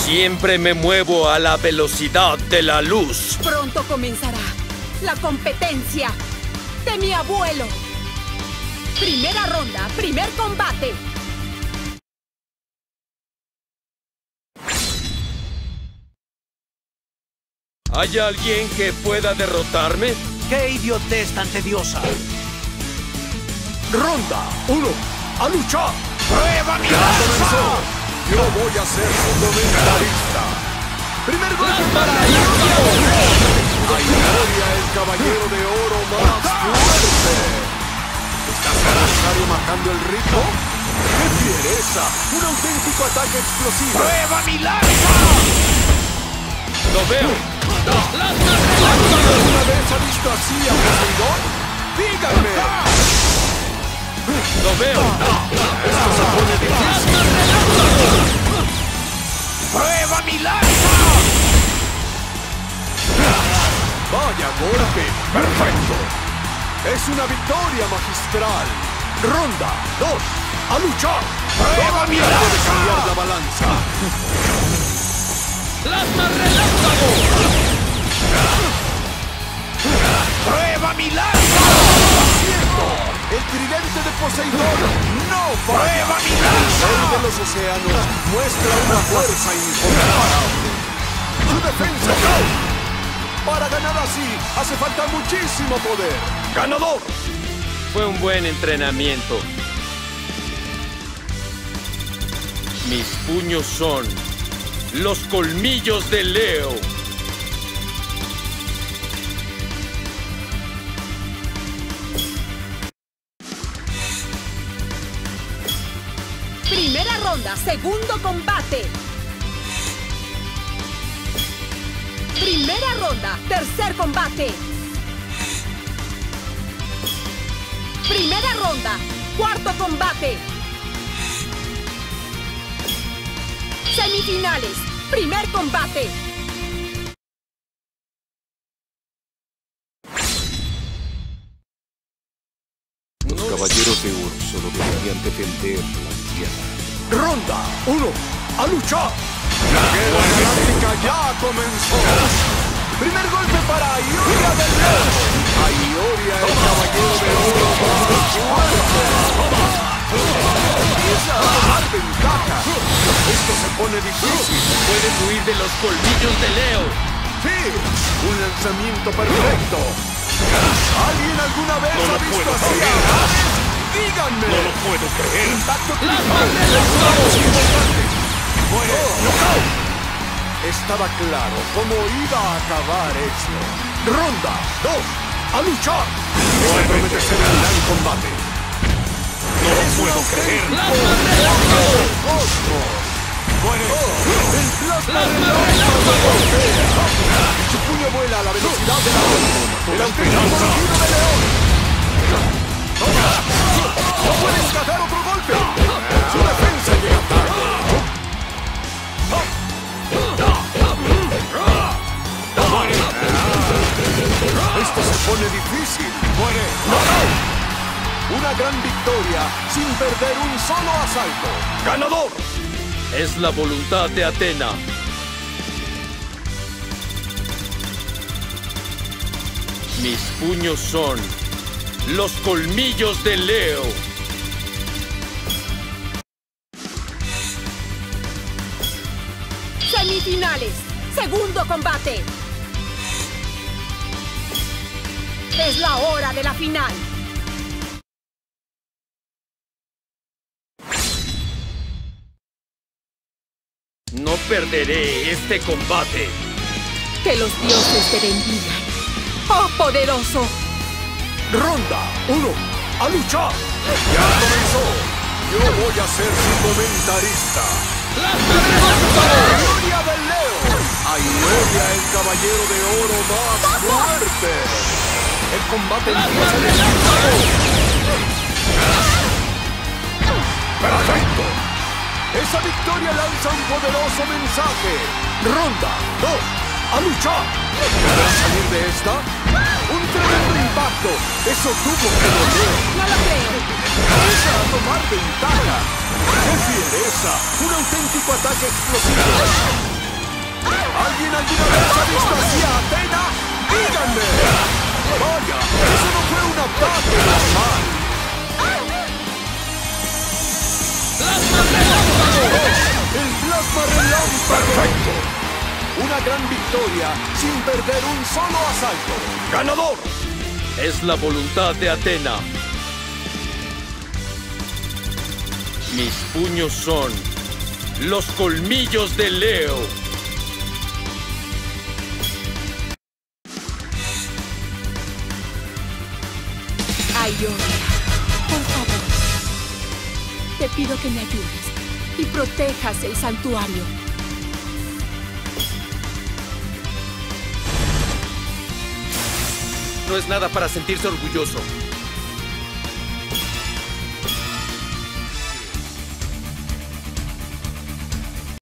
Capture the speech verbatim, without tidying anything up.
Siempre me muevo a la velocidad de la luz. Pronto comenzará la competencia de mi abuelo. Primera ronda, primer combate. ¿Hay alguien que pueda derrotarme? ¡Qué idiotez tan tediosa! Ronda uno. ¡A luchar! ¡Prueba mi ¡Ya lanza! comenzó! Yo voy a ser su comentarista. Primer golpe para Aioria, el caballero de oro más fuerte. ¿Está su adversario marcando el ritmo? ¡Qué fiereza! ¡Un auténtico ataque explosivo! ¡Prueba mi lanza! ¡Lo veo! ¿Alguna vez ha visto así a Poseidón? ¡Díganme! ¡Lo veo! Esto se pone difícil. ¡Prueba mi lanza! ¡Vaya golpe! ¡Perfecto! ¡Es una victoria magistral! ¡Ronda dos! ¡A luchar! ¡Prueba mi Puede lanza! cambiar la balanza. ¡Plasma relámpago! ¡Prueba mi lanza! ¡Cierto! ¡El tridente de Poseidón no falla! ¡Prueba mi El lanza! rey de los océanos muestra una fuerza incomparable. ¡Su defensa! Para ganar así, hace falta muchísimo poder. ¡Ganador! Fue un buen entrenamiento. Mis puños son los colmillos de Leo. Primera ronda, segundo combate. Primera ronda, tercer combate. Primera ronda, cuarto combate. Semifinales, primer combate. Los caballeros de oro solo deberían defender la tierra. Ronda uno. ¡A luchar! La guerra galáctica ya comenzó. Primer golpe para Aioria del Leo. Aioria, el caballero de oro más fuerte. Empieza a tomar ventaja. Esto se pone difícil. Puedes huir de los colmillos de Leo. Sí, un lanzamiento perfecto. ¿Alguien alguna vez No lo ha visto puedo así a creer. Hades? ¡Díganme! ¡No lo puedo creer! ¡Impacto ¡Plasma triple! relámpago! ¡Importante! ¡Oh, knockout! Estaba claro cómo iba a acabar esto. Ronda dos. ¡A luchar! Este promete ser un gran combate. ¡No lo puedo creer! ¡Plasma relámpago! ¡Cosmos! ¡Muere! ¡Oh! ¡El plasma ¡Plasma relámpago! Su puño vuela a la velocidad de la luz. ¡El auténtico rugido de león! ¡No puede encajar otro golpe! ¡Su defensa llega tarde! Esto se pone difícil. ¡Muere! Una gran victoria sin perder un solo asalto. ¡Ganador! Es la voluntad de Atena. Mis puños son los colmillos de Leo. Semifinales, segundo combate. Es la hora de la final. No perderé este combate. Que los dioses te bendigan. ¡Oh, poderoso! Ronda uno. ¡A luchar! Ya comenzó. Yo voy a ser su comentarista. ¡Aioria del Leo! Aioria, el caballero de oro más fuerte. El combate empieza en el ¡perfecto! Esa victoria lanza un poderoso mensaje. Ronda dos. ¡A luchar! ¿Podrá salir de esta? ¡Un tremendo impacto! ¡Eso tuvo que doler! No lo creo. ¡Empieza a tomar ventaja! ¡Qué fiereza! ¡Un auténtico ataque explosivo! alguien alguna vez ha visto así a Athena? ¡Díganme! ¡Vaya! ¡Eso no fue un ataque normal! ¡Plasma relámpago! ¡El plasma relámpago! ¡Perfecto! Una gran victoria sin perder un solo asalto. ¡Ganador! Es la voluntad de Athena. Mis puños son los colmillos de Leo. Aioria, por favor, te pido que me ayudes y protejas el santuario. No es nada para sentirse orgulloso.